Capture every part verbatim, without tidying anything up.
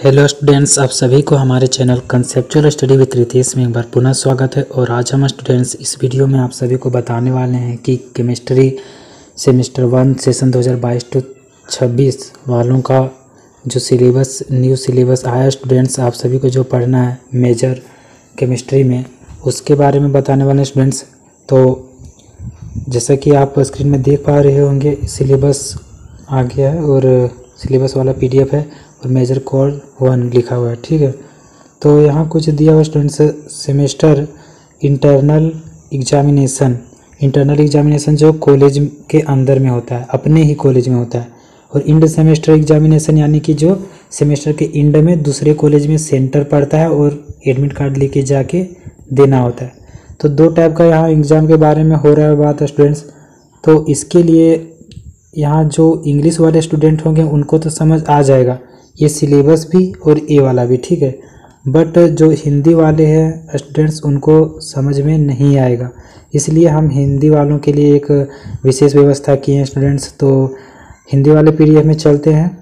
Hello students, आप सभी को हमारे channel conceptual study with Ritesh में एक बार पुनः स्वागत है। और आज हम स्टूडेंट्स इस वीडियो में आप सभी को बताने वाले हैं कि केमिस्ट्री सेमेस्टर वन सेशन दो हज़ार बाईस टू छब्बीस वालों का जो सिलेबस न्यू सिलेबस आया स्टूडेंट्स, आप सभी को जो पढ़ना है मेजर केमिस्ट्री में, उसके बारे में बताने वाले स्टूडेंट्स। तो जैसा कि आप स्क्रीन में देख पा रहे होंगे, सिलेबस आ गया है और सिलेबस वाला पीडीएफ है और मेजर कोड वन लिखा हुआ है। ठीक है, तो यहाँ कुछ दिया हुआ students, semester internal examination internal examination जो कॉलेज के अंदर में होता है, अपने ही कॉलेज में होता है, और इंड सेमेस्टर एग्जामिनेशन यानी कि जो सेमेस्टर के इंड में दूसरे कॉलेज में सेंटर पड़ता है और एडमिट कार्ड लेके जाके देना होता है। तो दो टाइप का यहाँ एग्ज़ाम के बारे में हो रहा है बात स्टूडेंट्स। तो इसके लिए यहाँ जो इंग्लिश वाले स्टूडेंट होंगे उनको तो समझ आ जाएगा ये सिलेबस भी और ए वाला भी, ठीक है। बट जो हिंदी वाले हैं स्टूडेंट्स उनको समझ में नहीं आएगा, इसलिए हम हिंदी वालों के लिए एक विशेष व्यवस्था किए हैं स्टूडेंट्स। तो हिंदी वाले पीडीएफ में चलते हैं।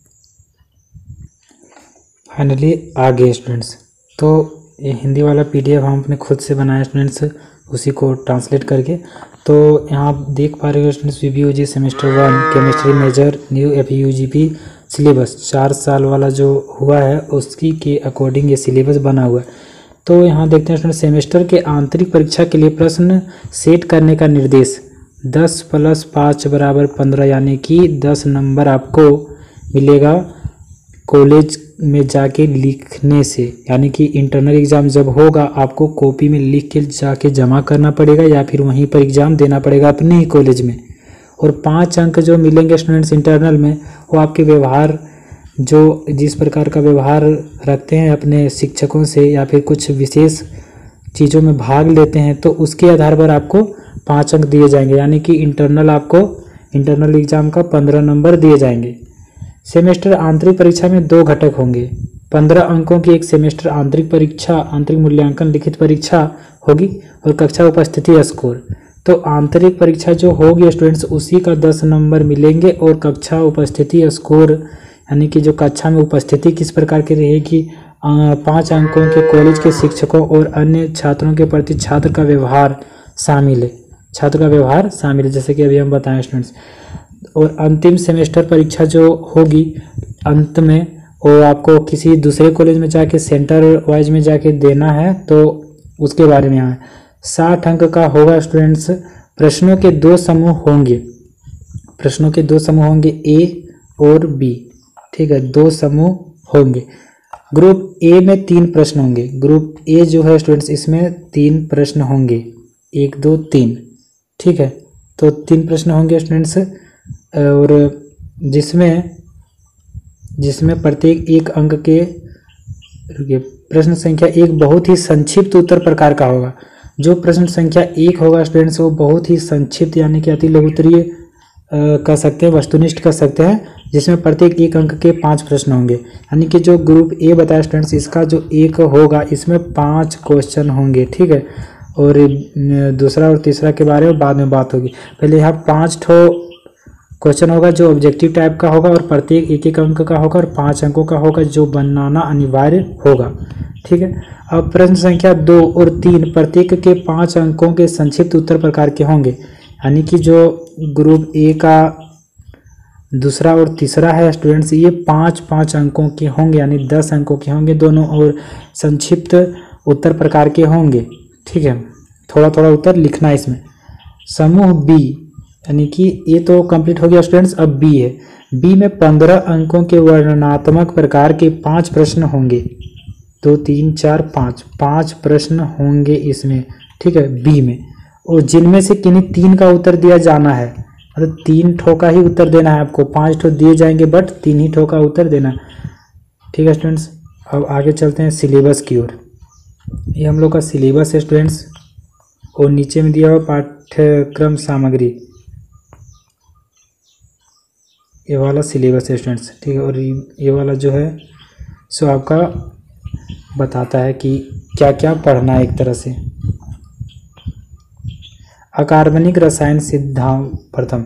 फाइनली आ गए स्टूडेंट्स, तो ये हिंदी वाला पीडीएफ हम अपने खुद से बनाए स्टूडेंट्स, उसी को ट्रांसलेट करके। तो यहाँ आप देख पा रहे हो students, VBOG semester one chemistry major new FUGP syllabus चार साल वाला जो हुआ है उसकी के अकॉर्डिंग ये सिलेबस बना हुआ है। तो यहाँ देखते हैं स्टूडेंट, सेमेस्टर के आंतरिक परीक्षा के लिए प्रश्न सेट करने का निर्देश दस प्लस पाँच बराबर पंद्रह, यानी कि दस नंबर आपको मिलेगा कॉलेज में जाके लिखने से। यानी कि इंटरनल एग्ज़ाम जब होगा आपको कॉपी में लिख के जाके जमा करना पड़ेगा या फिर वहीं पर एग्ज़ाम देना पड़ेगा अपने ही कॉलेज में। और पाँच अंक जो मिलेंगे स्टूडेंट्स इंटरनल में, वो आपके व्यवहार, जो जिस प्रकार का व्यवहार रखते हैं अपने शिक्षकों से या फिर कुछ विशेष चीज़ों में भाग लेते हैं, तो उसके आधार पर आपको पाँच अंक दिए जाएंगे। यानी कि इंटरनल आपको इंटरनल एग्ज़ाम का पंद्रह नंबर दिए जाएंगे। सेमेस्टर आंतरिक परीक्षा में दो घटक होंगे। पंद्रह अंकों की एक सेमेस्टर आंतरिक परीक्षा आंतरिक मूल्यांकन लिखित परीक्षा होगी और कक्षा उपस्थिति स्कोर। तो आंतरिक परीक्षा जो होगी स्टूडेंट्स उसी का दस नंबर मिलेंगे और कक्षा उपस्थिति स्कोर यानी कि जो कक्षा में उपस्थिति किस प्रकार की रहेगी, पाँच अंकों के कॉलेज के शिक्षकों और अन्य छात्रों के प्रति छात्र का व्यवहार शामिल है छात्र का व्यवहार शामिल है जैसे कि अभी हम बताएं स्टूडेंट्स। और अंतिम सेमेस्टर परीक्षा जो होगी अंत में, वो आपको किसी दूसरे कॉलेज में जाके सेंटर वाइज में जाके देना है, तो उसके बारे में यहाँ साठ अंक का होगा स्टूडेंट्स। प्रश्नों के दो समूह होंगे प्रश्नों के दो समूह होंगे ए और बी, ठीक है, दो समूह होंगे। ग्रुप ए में तीन प्रश्न होंगे। ग्रुप ए जो है स्टूडेंट्स इसमें तीन प्रश्न होंगे, एक दो तीन, ठीक है। तो तीन प्रश्न होंगे स्टूडेंट्स, और जिसमें जिसमें प्रत्येक एक अंक के प्रश्न संख्या एक बहुत ही संक्षिप्त उत्तर प्रकार का होगा। जो प्रश्न संख्या एक होगा स्टूडेंट्स वो बहुत ही संक्षिप्त यानी कि अति लघुत्तरीय कह सकते हैं, वस्तुनिष्ठ कह सकते हैं, जिसमें प्रत्येक एक अंक के पांच प्रश्न होंगे। यानी कि जो ग्रुप ए बताया स्टूडेंट्स इसका जो एक होगा इसमें पांच क्वेश्चन होंगे, ठीक है। और दूसरा और तीसरा के बारे में बाद में बात होगी। पहले यहाँ पाँच ठो क्वेश्चन होगा जो ऑब्जेक्टिव टाइप का होगा और प्रत्येक एक एक अंक का होगा और पाँच अंकों का होगा जो बनाना अनिवार्य होगा, ठीक है। अब प्रश्न संख्या दो और तीन प्रत्येक के पाँच अंकों के संक्षिप्त उत्तर प्रकार के होंगे। यानी कि जो ग्रुप ए का दूसरा और तीसरा है स्टूडेंट्स ये पाँच पाँच अंकों के होंगे, यानी दस अंकों के होंगे दोनों, और संक्षिप्त उत्तर प्रकार के होंगे, ठीक है। थोड़ा थोड़ा उत्तर लिखना है इसमें। समूह बी यानी कि ये तो कंप्लीट हो गया स्टूडेंट्स। अब बी है। बी में पंद्रह अंकों के वर्णनात्मक प्रकार के पांच प्रश्न होंगे। दो तीन चार पाँच पाँच प्रश्न होंगे इसमें, ठीक है, बी में। और जिनमें से किन्हीं तीन का उत्तर दिया जाना है, मतलब तीन ठो का ही उत्तर देना है आपको। पांच ठो दिए जाएंगे बट तीन ही ठो का उत्तर देना है, ठीक है स्टूडेंट्स। अब आगे चलते हैं सिलेबस की ओर। ये हम लोग का सिलेबस है स्टूडेंट्स, और नीचे में दिया हुआ पाठ्यक्रम सामग्री, ये वाला सिलेबस है स्टूडेंट्स, ठीक है। और ये वाला जो है सो आपका बताता है कि क्या क्या पढ़ना है एक तरह से। अकार्बनिक रसायन सिद्धांत प्रथम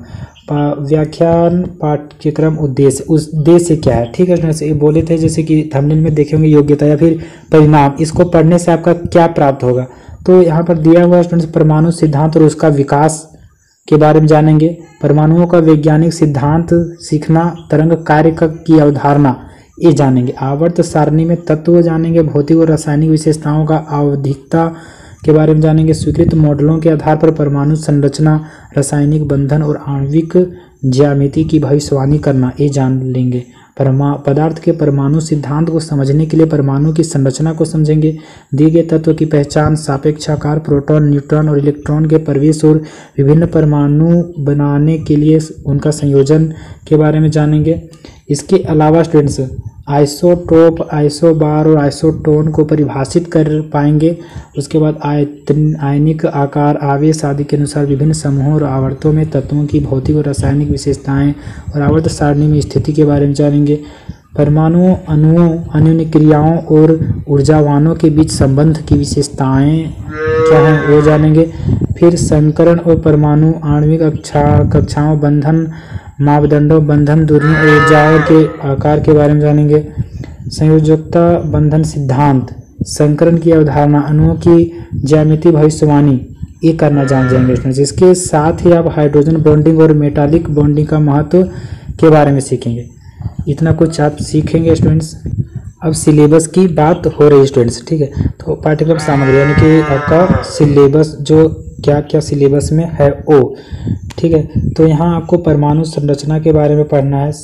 व्याख्यान पाठ्यक्रम उद्देश्य उद्देश्य क्या है। ठीक है स्टूडेंट्स, ये बोले थे जैसे कि थंबनेल में देखे होंगे योग्यता या फिर परिणाम, इसको पढ़ने से आपका क्या प्राप्त होगा। तो यहाँ पर दिया हुआ स्टूडेंट्स परमाणु सिद्धांत और उसका विकास के बारे में जानेंगे। परमाणुओं का वैज्ञानिक सिद्धांत सीखना, तरंग कार्य की अवधारणा ये जानेंगे। आवर्त सारणी में तत्व जानेंगे। भौतिक और रासायनिक विशेषताओं का आवधिकता के बारे में जानेंगे। स्वीकृत मॉडलों के आधार पर परमाणु संरचना, रासायनिक बंधन और आणविक ज्यामिति की भविष्यवाणी करना ये जान लेंगे। परमा पदार्थ के परमाणु सिद्धांत को समझने के लिए परमाणु की संरचना को समझेंगे। दिए गए तत्व की पहचान, सापेक्ष आकार, प्रोटॉन, न्यूट्रॉन और इलेक्ट्रॉन के प्रवेश और विभिन्न परमाणु बनाने के लिए उनका संयोजन के बारे में जानेंगे। इसके अलावा स्टूडेंट्स आइसोटोप, आइसोबार और आइसोटोन को परिभाषित कर पाएंगे। उसके बाद आयतन, आयनिक आकार, आवेश आदि के अनुसार विभिन्न समूहों और आवर्तों में तत्वों की भौतिक और रासायनिक विशेषताएं और आवर्त सारणी में स्थिति के बारे में जानेंगे। परमाणुओं, अणुओं, अन्योन्य क्रियाओं और ऊर्जावानों के बीच संबंध की विशेषताएं क्या हैं वो जानेंगे। फिर संकरण और परमाणु आणविक कक्षा कक्षाओं, बंधन मापदंडों, बंधन दूरियों और ऊर्जाओं के आकार के बारे में जानेंगे। संयोजकता बंधन सिद्धांत, संकरण की अवधारणा, अणुओं की ज्यामिति भविष्यवाणी ये करना जान जाएंगे स्टूडेंट्स। इसके साथ ही आप हाइड्रोजन बॉन्डिंग और मेटालिक बॉन्डिंग का महत्व के बारे में सीखेंगे। इतना कुछ आप सीखेंगे स्टूडेंट्स। अब सिलेबस की बात हो रही है स्टूडेंट्स, ठीक है। तो पाठ्यक्रम सामग्री यानी कि आपका सिलेबस जो क्या क्या सिलेबस में है वो, ठीक है। तो यहाँ आपको परमाणु संरचना के बारे में पढ़ना है,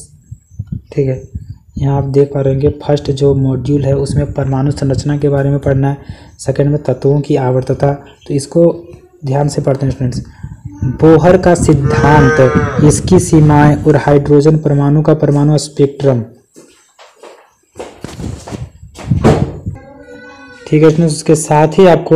ठीक है। यहाँ आप देख पा रहे होंगे फर्स्ट जो मॉड्यूल है उसमें परमाणु संरचना के बारे में पढ़ना है। सेकंड में तत्वों की आवर्तता, तो इसको ध्यान से पढ़ते हैं स्टूडेंट्स। बोहर का सिद्धांत, इसकी सीमाएं और हाइड्रोजन परमाणु का परमाणु स्पेक्ट्रम, ठीक है स्टूडेंट्स। उसके साथ ही आपको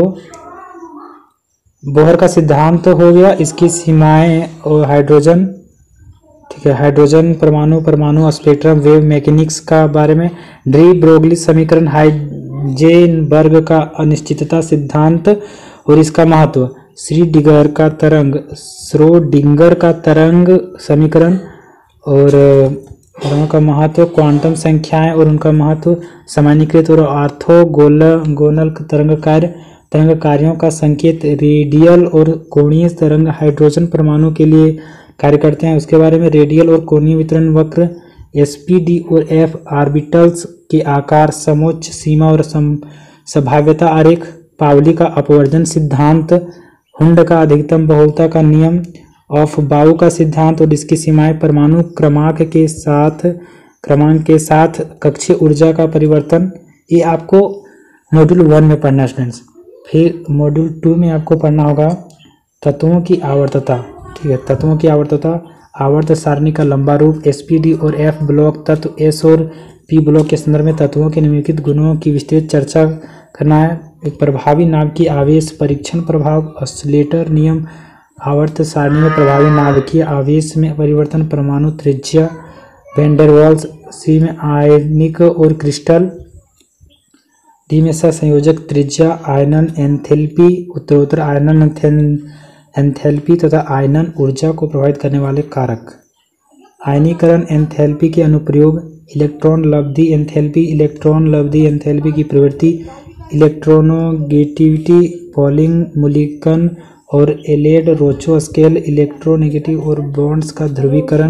बोहर का सिद्धांत तो हो गया, इसकी सीमाएं और हाइड्रोजन, ठीक है, हाइड्रोजन परमाणु, परमाणु स्पेक्ट्रम, वेव मैकेनिक्स का बारे में, ड्री ब्रोगली समीकरण, हाइजेनबर्ग का अनिश्चितता सिद्धांत और इसका महत्व, श्रोडिंगर का तरंग श्रोडिंगर का तरंग समीकरण और तरंगों का महत्व, क्वांटम संख्याएं और उनका महत्व, सामान्यीकृत और ऑर्थोगोनल तरंग कार्य, तरंग कार्यों का संकेत, रेडियल और कोणीय तरंग हाइड्रोजन परमाणु के लिए कार्य करते हैं, उसके बारे में, रेडियल और कोणीय वितरण वक्र, एसपीडी और एफ ऑर्बिटल्स के आकार, समोच्च सीमा और संभाव्यता आरेख, पावली का अपवर्जन सिद्धांत, हुंड का अधिकतम बहुलता का नियम, ऑफ बाउ का सिद्धांत और इसकी सीमाएं, परमाणु क्रमांक के साथ क्रमांक के साथ कक्षीय ऊर्जा का परिवर्तन, ये आपको मॉड्यूल वन में पढ़ना है स्टूडेंट्स। फिर मॉड्यूल टू में आपको पढ़ना होगा तत्वों की आवर्तता, ठीक है, तत्वों की आवर्तता, आवर्त सारणी का लंबा रूप, एसपीडी और एफ ब्लॉक तत्व, एस और पी ब्लॉक के संदर्भ में तत्वों के निम्नलिखित गुणों की विस्तृत चर्चा करना है। एक प्रभावी नाभ की आवेश परीक्षण प्रभाव, ऑसिलेटर नियम, आवर्त सारणी में प्रभावी नाभिकीय आवेश में परिवर्तन, परमाणु त्रिज्या, वैन वाल्स, सी में आयनिक और क्रिस्टल, डी में सहसंयोजक त्रिज्या, आयनन एंथैल्पी, उत्तरोत्तर आयनन एंथैल्पी तथा आयनन ऊर्जा को प्रभावित करने वाले कारक, आयनीकरण एंथैल्पी के अनुप्रयोग, इलेक्ट्रॉन लब्धि एंथैल्पी, इलेक्ट्रॉन लब्धि एंथैल्पी की प्रवृत्ति, इलेक्ट्रोनेगेटिविटी, पॉलिंग मुल्लिकन और एलेड रोचो स्केल, इलेक्ट्रोनेगेटिव और बॉन्ड्स का ध्रुवीकरण।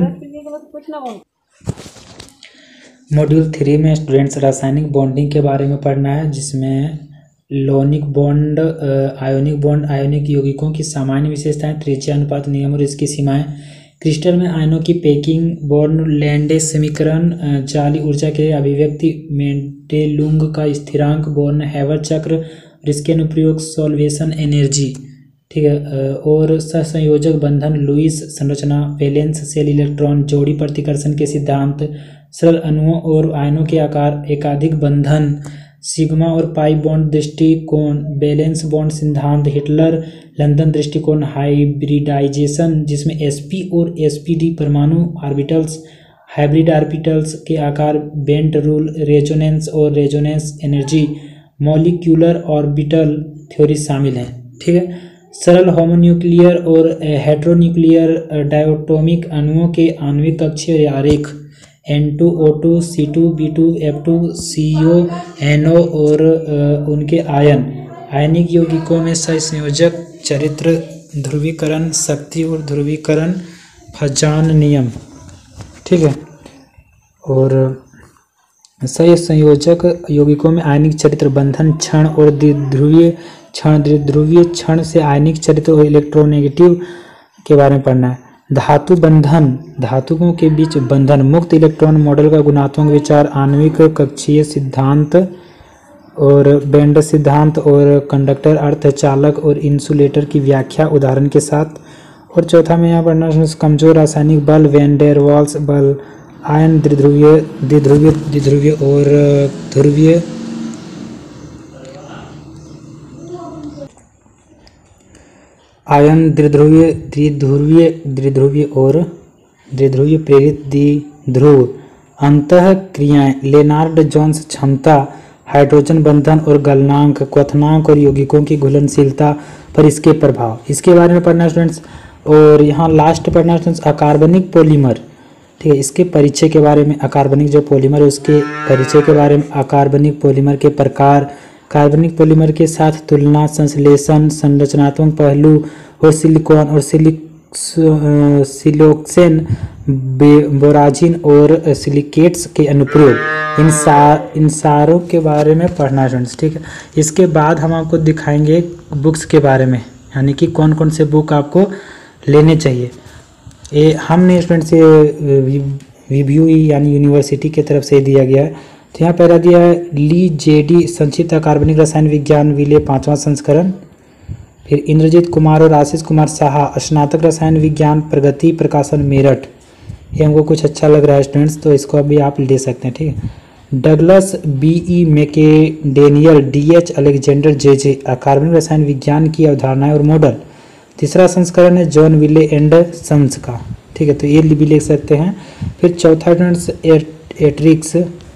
मॉड्यूल थ्री में स्टूडेंट्स रासायनिक बॉन्डिंग के बारे में पढ़ना है, जिसमें ionic bond, ionic bond, ionic यौगिकों की सामान्य विशेषताएं, त्रिज्या अनुपात नियम और इसकी सीमाएं, क्रिस्टल में आयनों की पैकिंग, बॉर्न लैंडेस समीकरण, जाली ऊर्जा के अभिव्यक्ति, मेंडेलुंग का स्थिरांक, बॉर्न हैवर चक्र और इसके अनुप्रयोग, सॉल्वेशन एनर्जी, ठीक है, और सहसंयोजक बंधन, लुईस संरचना, वैलेंस शेल इलेक्ट्रॉन, जोड़ी प्रतिकर्षण के सिद्धांत, सरल अणुओं और आयनों के आकार, एकाधिक बंधन, सिग्मा और पाई बॉन्ड दृष्टिकोण, बैलेंस बॉन्ड सिद्धांत, हिटलर लंदन दृष्टिकोण, हाइब्रिडाइजेशन जिसमें एसपी और एसपीडी परमाणु ऑर्बिटल्स, हाइब्रिड ऑर्बिटल्स के आकार, बेंट रूल, रेजोनेंस और resonance energy, molecular orbital theory शामिल हैं, ठीक है। सरल होमोन्यूक्लियर और हेटेरोन्यूक्लियर डायोटोमिक अणुओं के आणविक कक्षीय आरेख N two O two C two B two F two C O N O और उनके आयन आयनिक यौगिकों में सहसंयोजक चरित्र, ध्रुवीकरण शक्ति और ध्रुवीकरण फजान नियम। ठीक है। और सहसंयोजक यौगिकों में आयनिक चरित्र, बंधन क्षण और द्विध्रुवीय क्षण। द्विध्रुवीय क्षण से आयनिक चरित्र और इलेक्ट्रोनेगेटिव के बारे में पढ़ना है। धातु बंधन, धातुओं के बीच बंधन, मुक्त इलेक्ट्रॉन मॉडल का गुणात्मक विचार, आणविक कक्षीय सिद्धांत और बेंड सिद्धांत और कंडक्टर अर्धचालक और इंसुलेटर की व्याख्या उदाहरण के साथ। और चौथा में यहाँ पढ़ना कमजोर रासायनिक बल, वैन डेर वाल्स बल, आयन द्विध्रुवीय द्विध्रुवीय द्विध्रुवीय और ध्रुवीय आयन द्विध्रुवीय द्विध्रुवीय द्विध्रुवीय और द्विध्रुवीय प्रेरित द्विध्रुव अंतः क्रियाएं, लेनार्ड जोन्स क्षमता, हाइड्रोजन बंधन और गलनांक, क्वथनांक और यौगिकों की घुलनशीलता पर इसके प्रभाव, इसके बारे में पढ़ना स्टूडेंट्स। और यहाँ लास्ट पढ़ना स्टूडेंट्स अकार्बनिक पॉलीमर। ठीक है, इसके परिचय के बारे में, अकार्बनिक जो पॉलीमर है उसके परिचय के बारे में, अकार्बनिक पॉलीमर के प्रकार, कार्बनिक पॉलीमर के साथ तुलना, संश्लेषण, संरचनात्मक पहलू और सिलिकॉन और सिलिक सिलोक्सेन, बोराजिन और सिलिकेट्स के अनुप्रयोग, इन सा इन सारों के बारे में पढ़ना है स्टूडेंट्स। ठीक है। इसके बाद हम आपको दिखाएंगे बुक्स के बारे में, यानी कि कौन कौन से बुक आपको लेने चाहिए। ये हमने स्टूडेंट्स ये रिव्यू यानी यूनिवर्सिटी की तरफ से दिया गया है। तो यहाँ पहला दिया है ली जेडी संक्षिप्त अकार्बनिक रसायन विज्ञान विले पांचवा संस्करण। फिर इंद्रजीत कुमार और आशीष कुमार साहा स्नातक रसायन विज्ञान प्रगति प्रकाशन मेरठ। ये हमको कुछ अच्छा लग रहा है स्टूडेंट्स, तो इसको अभी आप ले सकते हैं। ठीक है। Douglas B E McDaniel D H Alexander J J अकार्बनिक रसायन विज्ञान की अवधारणाएं और मॉडल। तीसरा संस्करण है जॉन विले एंड सन्स का। ठीक है, तो ये भी लिख सकते हैं। फिर चौथा स्टूडेंट्स एट्रिक्स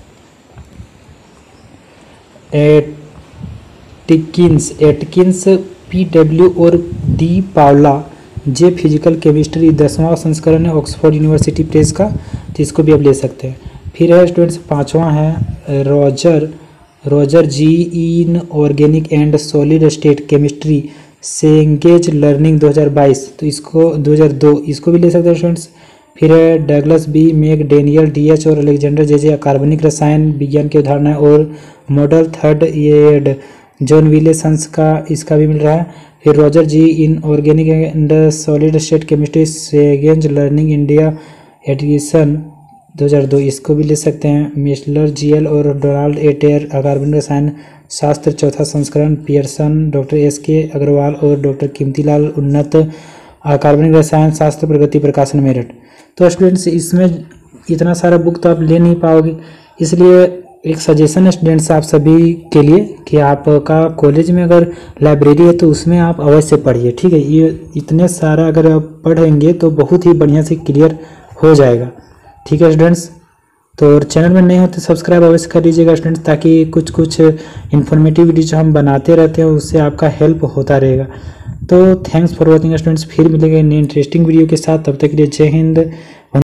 एटकिंस एटकिंस पी डब्ल्यू और D Paula J physical chemistry, दसवां संस्करण है ऑक्सफोर्ड यूनिवर्सिटी प्रेस का, तो इसको भी आप ले सकते हैं। फिर है स्टूडेंट्स पांचवा है Roger Roger G inorganic and solid state chemistry Cengage learning दो हज़ार बाईस, तो इसको दो हज़ार दो इसको भी ले सकते हैं स्टूडेंट्स। फिर है Douglas B McDaniel D H और अलेक्जेंडर जे जे कार्बनिक रसायन विज्ञान की अवधारणा और मॉडल। थर्ड ये जॉन विले सन्स का, इसका भी मिल रहा है। फिर Roger G inorganic and solid state chemistry Cengage learning India edition दो हज़ार दो, इसको भी ले सकते हैं। मिशलर जीएल और डोनाल्ड एटेयर अकार्बनिक रसायन शास्त्र चौथा संस्करण, पियर्सन, डॉक्टर एस के अग्रवाल और डॉक्टर कीमतीलाल उन्नत अकार्बनिक रसायन शास्त्र प्रगति प्रकाशन मेरठ। तो स्टूडेंट्स इसमें इतना सारा बुक तो आप ले नहीं पाओगे, इसलिए एक सजेशन है स्टूडेंट्स आप सभी के लिए कि आपका कॉलेज में अगर लाइब्रेरी है तो उसमें आप अवश्य पढ़िए। ठीक है, ये इतने सारा अगर आप पढ़ेंगे तो बहुत ही बढ़िया से क्लियर हो जाएगा। ठीक है स्टूडेंट्स, तो चैनल में नए हो तो सब्सक्राइब अवश्य कर लीजिएगा स्टूडेंट्स, ताकि कुछ कुछ इन्फॉर्मेटिव वीडियो जो हम बनाते रहते हैं उससे आपका हेल्प होता रहेगा। तो थैंक्स फॉर वॉचिंग स्टूडेंट्स, फिर मिलेंगे नए इंटरेस्टिंग वीडियो के साथ, तब तक के लिए जय हिंद।